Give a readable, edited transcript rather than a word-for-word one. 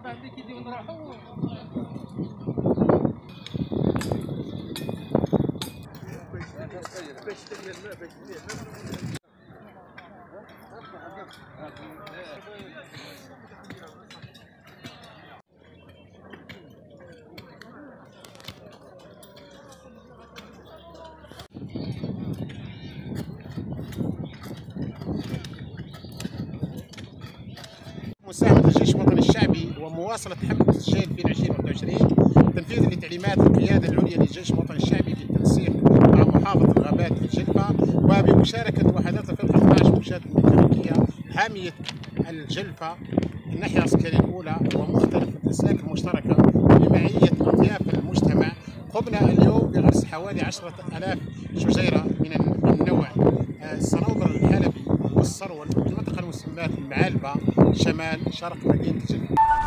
مساهمة الجيش الوطني الشعبي ومواصلة حملة التسجيل في 2021 تنفيذا لتعليمات القيادة العليا للجيش الوطني الشعبي بالتنسيق مع محافظة الغابات في الجلفة، وبمشاركة وحدات الفرقة 12 ومشاة الميكانيكية حامية الجلفة الناحية العسكرية الأولى ومختلف الأسلاك المشتركة بمعية أطياف المجتمع. قمنا اليوم بغرس حوالي 10,000 شجيرة من النوع الصنوبر الحلبي والصرول في المنطقة المسماة المعالبة شمال شرق مدينة الجلفة.